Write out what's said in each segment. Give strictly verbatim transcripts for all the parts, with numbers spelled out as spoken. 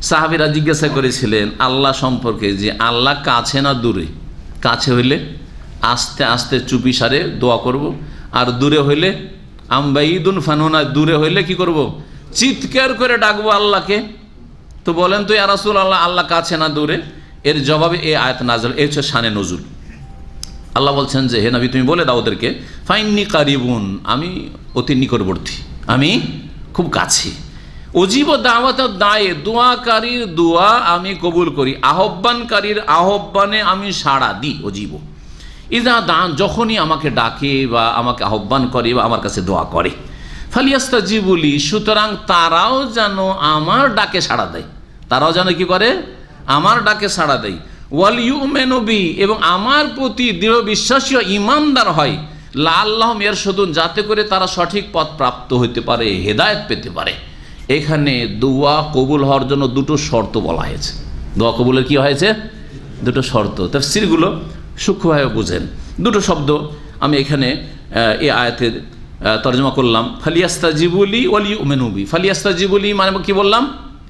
সাহাবীরা জিজ্ঞাসা করেছিলেন আল্লাহ সম্পর্কে যে আল্লাহ কাছে না দূরে? কাছে হইলে আস্তে আস্তে চুপি সারে দোয়া করব, আর দূরে হইলে আমবাইদুন ফানুনা, দূরে হইলে কি করব? চিৎকার করে ডাকবো আল্লাহকে। তো বলেন তো ইয়া রাসূলুল্লাহ, আল্লাহ কাছে না দূরে? এর জবাবে এই আয়াত নাযিল, এই হচ্ছে শানে নজুল। আল্লাহ বলছেন যে হে নবী তুমি বলে দাও ওদেরকে, ফাইন্নি কারিবুন, আমি অতি নিকটবর্তী, আমি খুব কাছে। অজীব দাওয়াত দায়ে, দোয়াকারীর দোয়া আমি কবুল করি, আহ্বানকারীর আহ্বানে আমি সাড়া দিই। অজীব ইদা দান, যখনই আমাকে ডাকে বা আমাকে আহ্বান করে বা আমার কাছে দোয়া করে। ফালিয়াস্তাজিবুলি, সুতরাং তারাও যেন আমার ডাকে সাড়া দেয়, তারাও যেন কি করে? আমার ডাকে সাড়া দেয়। ওয়াল ইউমিনু বি, এবং আমার প্রতি দৃঢ় বিশ্বাসী ইমানদার হয়। লাআল্লাহুম ইয়ারশুদুন, যাতে করে তারা সঠিক পথ প্রাপ্ত হইতে পারে, হেদায়েত পেতে পারে। এখানে দোয়া কবুল হওয়ার জন্য দুটো শর্ত বলা হয়েছে। দোয়া কবুলের কি হয়েছে? দুটো শর্ত। তাফসীরগুলো সূক্ষ্মভাবে বুঝেন। দুটো শব্দ আমি এখানে এই আয়াতের তর্জমা করলাম, ফালিয়াস্তাজিবুলি ওয়াল ইউমিনু বি। ফালিয়াস্তাজিবুলি মানে কি বললাম?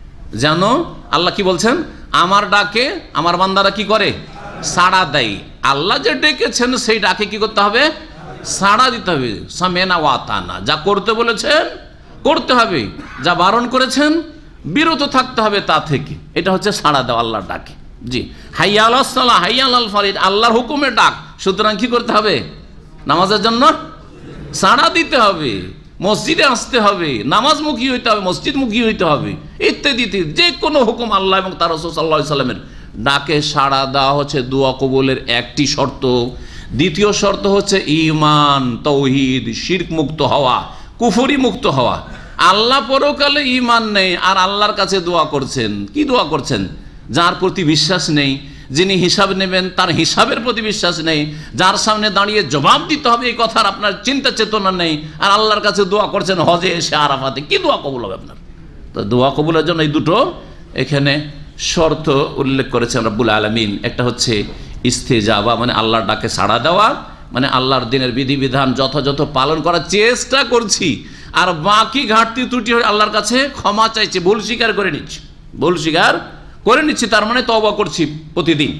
যেন আল্লাহ কি বলছেন? আমার ডাকে আমার বান্দারা কি করে? সাড়া দেয়। আল্লাহ যে ডেকেছেন সেই ডাকে কি করতে হবে? সাড়া দিতে হবে। সামেনা ওয়া আতানা, যা করতে বলেছেন করতে হবে, যা বারণ করেছেন বিরত থাকতে হবে তা থেকে। এটা হচ্ছে সাড়া দেওয়া আল্লাহর ডাকে। জি, হাইয়া আলাস সালাহ, হাইয়া আলাল ফারিদ, আল্লাহর হুকুমের ডাক। সুতরাং কি করতে হবে? নামাজের জন্য সাড়া দিতে হবে, মসজিদে আসতে হবে, নামাজমুখী হইতে হবে, মসজিদমুখী হইতে হবে, ইত্যাদি ইত্যাদি। যে কোনো হুকুম আল্লাহ এবং তার রাসূল সাল্লাল্লাহু আলাইহি সাল্লামের ডাকে সাড়া দেওয়া হচ্ছে দোয়া কবুলের একটি শর্ত। দ্বিতীয় শর্ত হচ্ছে ঈমান, তাওহীদ, শিরক মুক্ত হওয়া, কুফরি মুক্ত হওয়া। আল্লাহ পরকালে ঈমান নেই আর আল্লাহর কাছে দোয়া করছেন। কি দোয়া করছেন? যার প্রতি বিশ্বাস নেই, যিনি হিসাব নেবেন তার হিসাবের প্রতি বিশ্বাস নেই, যার সামনে দাঁড়িয়ে জবাব দিতে হবে এই কথার আপনার চিন্তা চেতনা নেই, আর আল্লাহর কাছে দোয়া করছেন হজে এসে আরাফাতে। কি দোয়া কবুল হবে আপনার? তো দোয়া কবুলের জন্য এই দুটো এখানে শর্ত উল্লেখ করেছেন রব্বুল আলামিন। একটা হচ্ছে ইস্তেজাবা, মানে আল্লাহর ডাকে সাড়া দেওয়া, মানে আল্লাহর দিনের বিধিবিধান যথাযথ পালন করার চেষ্টা করছি, আর বাকি ঘাটতি ত্রুটি হয়ে আল্লাহর কাছে ক্ষমা চাইছি, ভুল স্বীকার করে নিচ্ছি, ভুল স্বীকার করে নিচ্ছি, তার মানে তওবা করছি প্রতিদিন।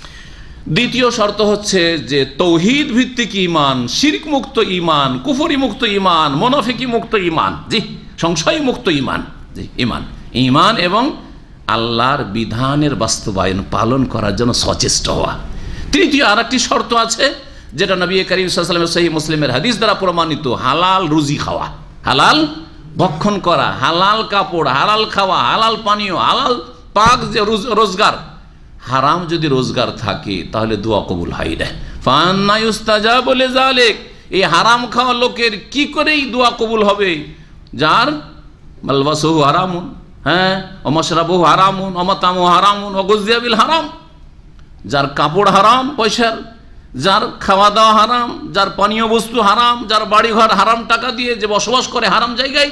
দ্বিতীয় শর্ত হচ্ছে যে তৌহিদ ভিত্তিক ঈমান, শিরক মুক্ত ঈমান, কুফরি মুক্ত ঈমান, মুনাফিকি মুক্ত ঈমান, জি, সংশয় মুক্ত ঈমান, জি, ঈমান ঈমান এবং আল্লাহর বিধানের বাস্তবায়ন পালন করার জন্য সচেষ্ট হওয়া। তৃতীয় আর একটি শর্ত আছে যেটা নবী করিম সাল্লাল্লাহু আলাইহি ওয়াসাল্লামের সহিহ মুসলিমের হাদিস দ্বারা প্রমাণিত, হালাল রুজি খাওয়া, হালাল ভক্ষণ করা, হালাল কাপড়, হালাল খাওয়া, হালাল পানীয়, হালাল পাক যে রোজগার। হারাম যদি রোজগার থাকে তাহলে দোয়া কবুল হয় না। ফান্না ইউস্তাজাবু লিযালিক, এই হারাম খাওয়া লোকের কি করেই দোয়া কবুল হবে? যার মালবাসুহু হারামুন, হ্যাঁ, ও মাশরাবুহু হারামুন, ও মাতামুহু হারামুন, ও গুযিয়া বিল হারাম, যার কাপড় হারাম পয়সার, যার খাওয়া দাওয়া হারাম, যার পানীয় বস্তু হারাম, যার বাড়িঘর হারাম টাকা দিয়ে যে বসবাস করে হারাম জায়গায়,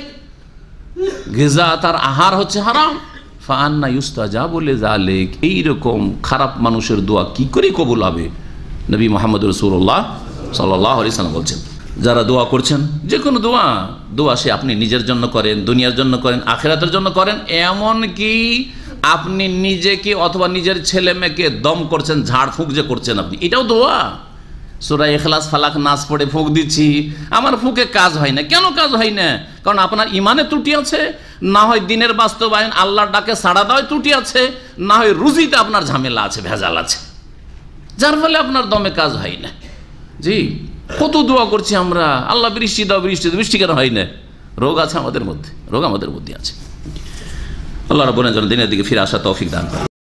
গিজা তার আহার হচ্ছে হারাম। ফান্না ইউস্তাজাবু লিযালিক, এইরকম খারাপ মানুষের দোয়া কি করে কবুল হবে? নবী মুহাম্মদ রাসূলুল্লাহ সাল্লাল্লাহু আলাইহি সাল্লাম বলছেন, যারা দোয়া করছেন, যে কোনো দোয়া, দোয়া সে আপনি নিজের জন্য করেন, দুনিয়ার জন্য করেন, আখিরাতের জন্য করেন, এমন কি আপনি নিজেকে অথবা নিজের ছেলে মেয়েকে দম করছেন, ঝাড়ফুঁক যে করছেন আপনি, এটাও দোয়া। সূরা ইখলাস, ফালাক, নাস পড়ে ফুঁক দিচ্ছি, আমার ফুঁকে কাজ হয় না। কেন কাজ হয় না? কারণ আপনার ইমানে ত্রুটি আছে, না হয় দিনের বাস্তবায়ন আল্লাহর ডাকে সাড়া দেওয়ায় ত্রুটি আছে, না হয় রুজিতে আপনার ঝামেলা আছে, ভেজাল আছে, যার ফলে আপনার দমে কাজ হয় না। জি, কত দোয়া করছি আমরা, আল্লাহ বৃষ্টি দাও, বৃষ্টি দাও, বৃষ্টি কেন হয় না? রোগ আছে আমাদের মধ্যে, রোগ আমাদের মধ্যে আছে। আল্লাহ রাব্বুল আলামিন যেন দিনের দিকে ফিরে আসা তৌফিক দান করেন।